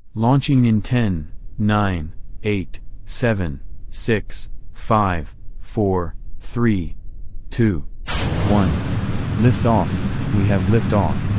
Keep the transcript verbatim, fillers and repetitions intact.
Launching in ten, nine, eight, seven, six, five, four, three, two, one. Lift off. We have lift off.